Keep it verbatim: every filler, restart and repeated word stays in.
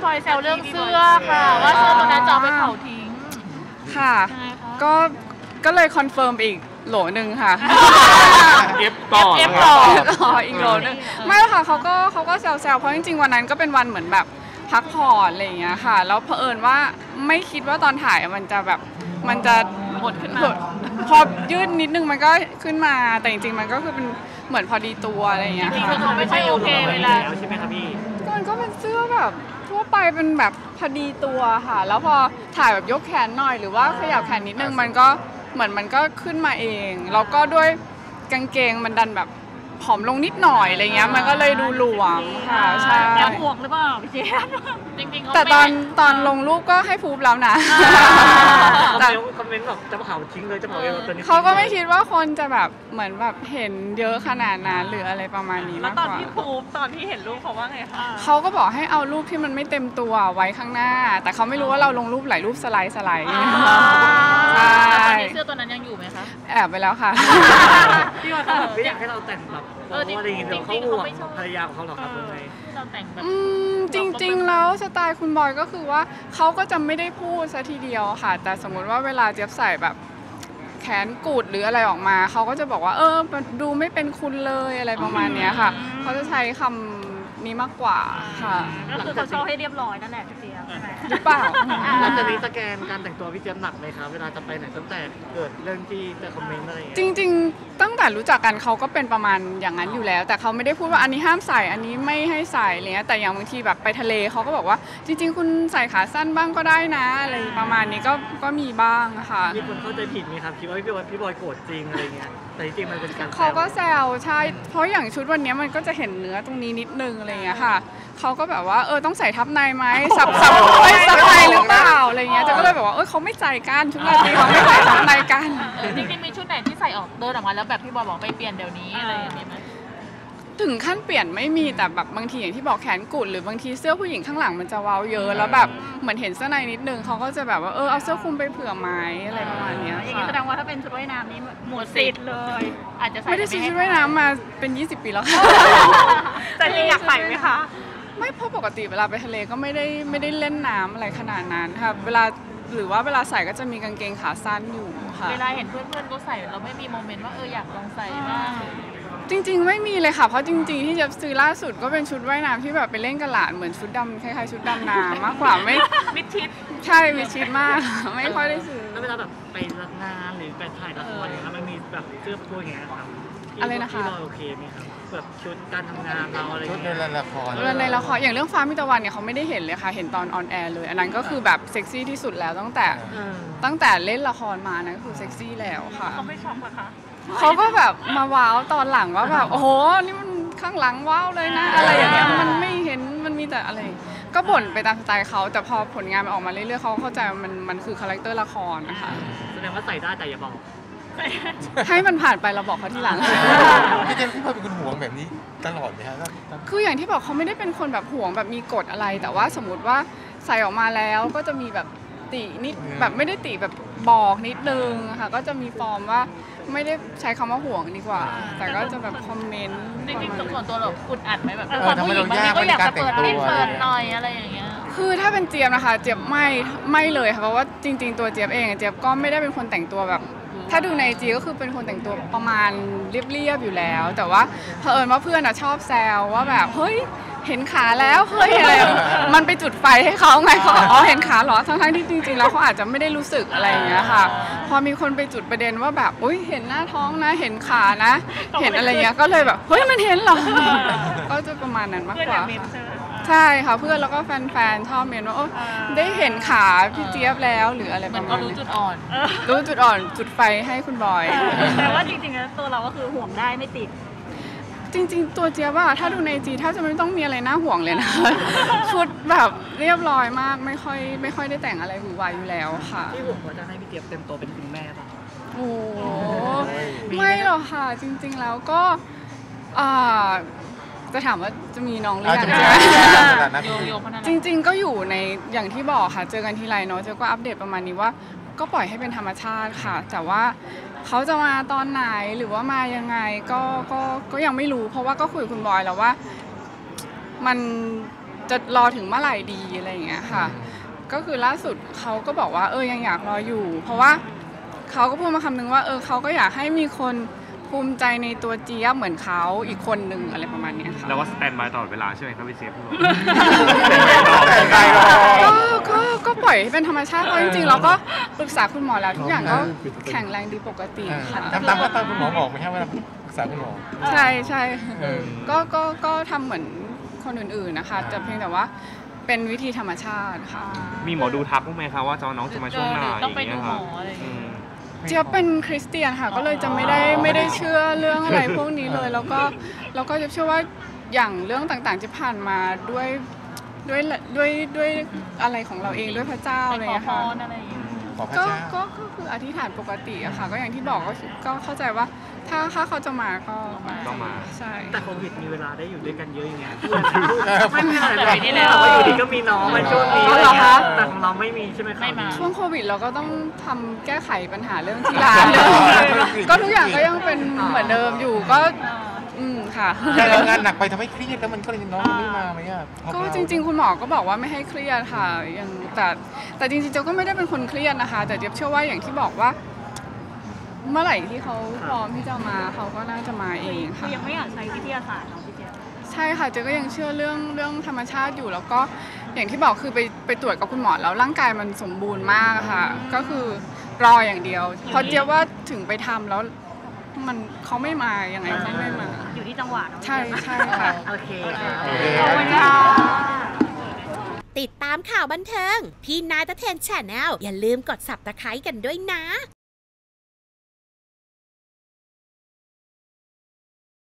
บอยแซวเรื่องเสื้อค่ะว่าเสื้อตัวนั้นจะเอาไปเผาทิ้งค่ะก็ก็เลยคอนเฟิร์มอีกโหลหนึ่งค่ะเอฟต่อเอฟต่ออีกโหลนึงไม่หรอกค่ะเขาก็เขาก็แซวๆเพราะจริงๆวันนั้นก็เป็นวันเหมือนแบบพักผ่อนอะไรอย่างเงี้ยค่ะแล้วเผอิญว่าไม่คิดว่าตอนถ่ายมันจะแบบมันจะหดขึ้นมาพอยืดนิดนึงมันก็ขึ้นมาแต่จริงๆมันก็คือเป็นเหมือนพอดีตัวอะไรอย่างเงี้ยจริงๆเขาไม่ใช่โอเคเวลาใช่ไหมครับพี่มันก็เป็นเสื้อแบบทั่วไปเป็นแบบพอดีตัวค่ะแล้วพอถ่ายแบบยกแขนหน่อยหรือว่าขยับแขนนิดนึงมันก็เหมือนมันก็ขึ้นมาเองแล้วก็ด้วยกางเกงมันดันแบบผอมลงนิดหน่อยอะไรเงี้ยมันก็เลยดูหลวมค่ะใช่แอบห่วงหรือเปล่าพี่เจี๊ยบจริงๆแต่ตอนตอนลงรูปก็ให้พูบแล้วนะแต่คอมเมนต์แบบจะเผาทิ้งเลยจะเผาเองตัวนี้เขาก็ไม่คิดว่าคนจะแบบเหมือนแบบเห็นเยอะขนาดนั้นหรืออะไรประมาณนี้มากกว่าแล้วตอนที่พูบตอนที่เห็นรูปเขาว่าไงคะเขาก็บอกให้เอารูปที่มันไม่เต็มตัวไว้ข้างหน้าแต่เขาไม่รู้ว่าเราลงรูปหลายรูปสไลด์สไลด์ใช่ตอนนี้เสื้อตัวนั้นยังอยู่ไหมคะแอบไปแล้วค่ะพี่ว่าเขาแบบไม่อยากให้เราแต่งแบบเออจริงจริงเขาห่วงภรรยาของเขาหรอครับยังไงเราแต่งแบบจริงๆแล้วสไตล์คุณบอยก็คือว่าเขาก็จะไม่ได้พูดซะทีเดียวค่ะแต่สมมติว่าเวลาเจี๊ยบใส่แบบแขนกูดหรืออะไรออกมาเขาก็จะบอกว่าเออดูไม่เป็นคุณเลยอะไรประมาณนี้ค่ะเขาจะใช้คำนี้มากกว่าค่ะก็คือเขาชอบให้เรียบร้อยนั่นแหละพี่เจี๊ยบใช่ไหมหรือเปล่าหลังจากนี้สแกนการแต่งตัวพี่เจี๊ยบหนักไหมครับเวลาจะไปไหนตั้งแต่เกิดเรื่องที่จะคอมเมนต์อะไรจริงๆตั้งแต่รู้จักกันเขาก็เป็นประมาณอย่างนั้นอยู่แล้วแต่เขาไม่ได้พูดว่าอันนี้ห้ามใส่อันนี้ไม่ให้ใส่อะไรเงี้ยแต่อย่างบางทีแบบไปทะเลเขาก็บอกว่าจริงๆคุณใส่ขาสั้นบ้างก็ได้นะอะไรประมาณนี้ก็ก็มีบ้างค่ะมีคนเข้าใจผิดไหมครับคิดว่าพี่บอยพี่บอยโกรธจริงอะไรเงี้ยแต่จริงๆมันเป็นการเขาก็แซวใช่เพราะอย่างชุดวันนี้มันก็จะเห็นเนื้อตรงนี้นิดนึงอะไรเงี้ยค่ะเขาก็แบบว่าเออต้องใส่ทับในไหมสับสับไม่สับในหรือเปล่าอะไรเงี้ยจะก็เลยแบบว่าเออเขาไม่ใจกันชุดราตรีเขาไม่ใส่ทับในกันจริงๆมีชุดไหนที่ใส่ออกเดินออกมาแล้วแบบพี่บอยบอกไปเปลี่ยนเดี๋ยวนี้อะไรอย่างนี้ไหมถึงขั้นเปลี่ยนไม่มีแต่แบบบางทีอย่างที่บอกแขนกุดหรือบางทีเสื้อผู้หญิงข้างหลังมันจะเว้าเยอะแล้วแบบเหมือนเห็นเสื้อในนิดนึงเขาก็จะแบบว่าเออเอาเสื้อคลุมไปเผื่อไหมอะไรประมาณนี้อย่างนี้แสดงว่าถ้าเป็นชุดว่ายน้ำนี้หมดสิทธิ์เลยอาจจะใส่ไม่ได้ซื้อชุดว่ายน้ำมาเป็นยี่สิบปีแล้วค่ะแต่จริงอยากใส่ไหมคะไม่เพราะปกติเวลาไปทะเลก็ไม่ได้ไม่ได้เล่นน้ำอะไรขนาดนั้นค่ะเวลาหรือว่าเวลาใส่ก็จะมีกางเกงขาสั้นอยู่ค่ะเวลาเห็นเพื่อนๆก็ใส่เราไม่มีโมเมนต์ว่าเอออยากลองใส่บ้างจริงๆไม่มีเลยค่ะเพราะจริงๆที่จะซื้อล่าสุดก็เป็นชุดว่ายน้ำที่แบบไปเล่นกับหลานเหมือนชุดดำคล้ายๆชุดดำน้ำมากกว่าไม่มิดชิดใช่มิดชิดมากไม่ค่อยได้ซื้อแล้วเวลาแบบไปรับงานหรือไปถ่ายละครเนี่ยมันมีแบบเสื้อตัวอย่างเงี้ยครับอะไรนะคะที่เราโอเคไหมครับแบบชุดการทำงานเราอะไรชุดในละครในละครอย่างเรื่องฟ้ามิตรวันเนี่ยเขาไม่ได้เห็นเลยค่ะเห็นตอนออนแอร์เลยอันนั้นก็คือแบบเซ็กซี่ที่สุดแล้วตั้งแต่ตั้งแต่เล่นละครมานะก็คือเซ็กซี่แล้วค่ะเขาไม่ชอบเหรอคะเขาก็แบบมาว้าวตอนหลังว่าแบบโอ้โหนี่มันข้างหลังว้าวเลยนะอะไรอย่างเงี้ยมันไม่เห็นมันมีแต่อะไรก็บ่นไปตามสไตล์เขาแต่พอผลงานมันออกมาเรื่อยๆเขาเข้าใจว่ามันมันคือคาแรคเตอร์ละครนะคะแสดงว่าใส่ได้แต่อย่าบอกให้มันผ่านไปเราบอกเขาทีหลังพี่เจมส์พี่พลอยเป็นคนห่วงแบบนี้ตลอดไหมครับคืออย่างที่บอกเขาไม่ได้เป็นคนแบบห่วงแบบมีกฎอะไรแต่ว่าสมมติว่าใส่ออกมาแล้วก็จะมีแบบตินิดแบบไม่ได้ติแบบบอกนิดนึงค่ะก็จะมีฟอร์มว่าไม่ได้ใช้คำว่าห่วงดีกว่าแต่ก็จะแบบคอมเมนต์จริงๆส่วนตัวเราอุดอัดไหมแบบความผู้หญิงบางทีก็อยากจะเปิดนิดเปิดหน่อยอะไรอย่างเงี้ยคือถ้าเป็นเจี๊ยบนะคะเจี๊ยบไม่ไม่เลยค่ะเพราะว่าจริงๆตัวเจี๊ยบเองเจี๊ยบก็ไม่ได้เป็นคนแต่งตัวแบบถ้าดูในจีก็คือเป็นคนแต่งตัวประมาณเรียบๆอยู่แล้วแต่ว่าเผอิญว่าเพื่อนอะชอบแซวว่าแบบเฮ้ยเห็นขาแล้วเฮ้ยอะไรมันไปจุดไฟให้เขาไงเขาอ๋อเห็นขาหรอทั้งๆที่จริงๆแล้วเขาอาจจะไม่ได้รู้สึกอะไรอย่างเงี้ยค่ะพอมีคนไปจุดประเด็นว่าแบบอุ้ยเห็นหน้าท้องนะเห็นขานะเห็นอะไรเงี้ยก็เลยแบบเฮ้ยมันเห็นเหรอก็จะประมาณนั้นมากกว่าใช่ค่ะเพื่อนแล้วก็แฟนๆชอบเมนว่าได้เห็นขาพี่เจี๊ยบแล้วหรืออะไรประมาณนี้รู้จุดอ่อนรู้จุดอ่อนจุดไฟให้คุณบอยแต่ว่าจริงๆแล้วตัวเราก็คือห่วงได้ไม่ติดจริงๆตัวเจี๊ยบอะถ้าดูในจีถ้าจะไม่ต้องมีอะไรน่าห่วงเลยนะชุดแบบเรียบร้อยมากไม่ค่อยไม่ค่อยได้แต่งอะไรหวือหวาอยู่แล้วค่ะที่ห่วงว่าจะให้พี่เจี๊ยบเต็มตัวเป็นคุณแม่ป่ะโอ้ไม่หรอกค่ะจริงๆแล้วก็จะถามว่าจะมีน้องหรือยังจริงๆก็อยู่ในอย่างที่บอกค่ะเจอกันทีไรเนาะเจอก็อัปเดตประมาณนี้ว่าก็ปล่อยให้เป็นธรรมชาติค่ะแต่ว่าเขาจะมาตอนไหนหรือว่ามายังไงก็ก็ก็ยังไม่รู้เพราะว่าก็คุยกับคุณบอยแล้วว่ามันจะรอถึงเมื่อไหร่ดีอะไรอย่างเงี้ยค่ะก็คือล่าสุดเขาก็บอกว่าเออยังอยากรออยู่ เพราะว่าเขาก็พูดมาคำนึงว่าเออเขาก็อยากให้มีคนภูมิใจในตัวเจี๊ยบเหมือนเขาอีกคนนึงอะไรประมาณนี้ค่ะแล้วว่าสแตนบายตลอดเวลาใช่ไหมครับพี่เจี๊ยบก็ก็ก็ปล่อยให้เป็นธรรมชาติเพราะจริงๆเราก็ปรึกษาคุณหมอแล้วทุกอย่างก็แข็งแรงดีปกติค่ะทำตามขั้นตอนคุณหมอบอกไหมครับเวลาปรึกษาคุณหมอใช่ใช่เออก็ก็ก็ทำเหมือนคนอื่นๆนะคะแต่เพียงแต่ว่าเป็นวิธีธรรมชาติค่ะมีหมอดูทักบ้างไหมคะว่าจะน้องจะมาช่วงไหนต้องไปอย่างดูเงี้ยหมค่ะออะไรอย่างเงี้ยเจี๊ยบเป็นคริสเตียนค่ะก็เลยจะไม่ได้ไม่ได้เชื่อเรื่องอะไรพวกนี้เลย แล้วก็แล้วก็จะเชื่อว่าอย่างเรื่องต่างๆที่ผ่านมาด้วยด้วยด้วยด้วยอะไรของเราเองด้วยพระเจ้าไปอะไรขอเงี้ยพค่ะรอะไรอย่างเงี้ยขอพระก็เจ้าก็ก็คืออธิษฐานปกติอะค่ะก็อย่างที่บอกก็ก็เข้าใจว่าถ้าถ้าเขาจะมาก็มาต้องมาใช่แต่โควิดมีเวลาได้อยู่ด้วยกันเยอะอย่างเงี้ยเออไม่มีอะไรแต่ปีที่แล้วว่าอยู่ดีก็มีน้องมาช่วงนี้อ๋อเหรอคะแต่ของเราไม่มีใช่ไหมคะไม่มาช่วงโควิดเราก็ต้องทำแก้ไขปัญหาเรื่องที่ร้าน ก็ทุกอย่างก็ยังเป็นเหมือนเดิมอยู่ก็อืมค่ะแต่เรางานหนักไปทำให้เครียดแล้วมันก็เลยน้องมันไม่มาไหมอ่ะก็จริงๆ คุณหมอก็บอกว่าไม่ให้เครียดค่ะยังแต่แต่จริงๆเจ๊ก็ไม่ได้เป็นคนเครียดนะคะ แต่เจ๊เชื่อว่าอย่างที่บอกว่า เมื่อไหร่ที่เขาพร้อมที่จะมาเขาก็น่าจะมาเองค่ะคือยังไม่อยากใช้วิทยาศาสตร์เนาะพี่เจี๊ยบใช่ค่ะเจ๊ก็ยังเชื่อเรื่องเรื่องธรรมชาติอยู่แล้วก็อย่างที่บอกคือไปไปตรวจกับคุณหมอแล้วร่างกายมันสมบูรณ์มากค่ะ ก็คือรออย่างเดียวเพราะเจ๊ยบว่าถึงไปทำแล้วมันเขาไม่มายังไงก็ไม่มาอยู่ที่จังหวะเนาะใช่ใช่ค่ะโอเคค่ะโอเคขอบคุณค่ะติดตามข่าวบันเทิง พี่นายตะเทนแชนแนลอย่าลืมกด ซับสไครบ์ กันด้วยนะ